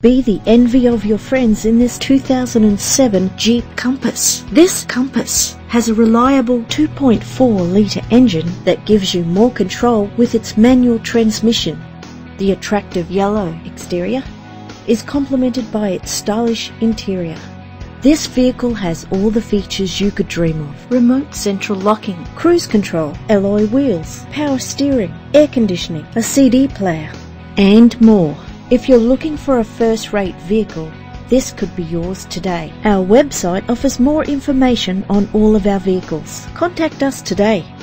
Be the envy of your friends in this 2007 Jeep Compass. This Compass has a reliable 2.4-litre engine that gives you more control with its manual transmission. The attractive yellow exterior is complemented by its stylish interior. This vehicle has all the features you could dream of: remote central locking, cruise control, alloy wheels, power steering, air conditioning, a CD player, and more. If you're looking for a first-rate vehicle, this could be yours today. Our website offers more information on all of our vehicles. Contact us today.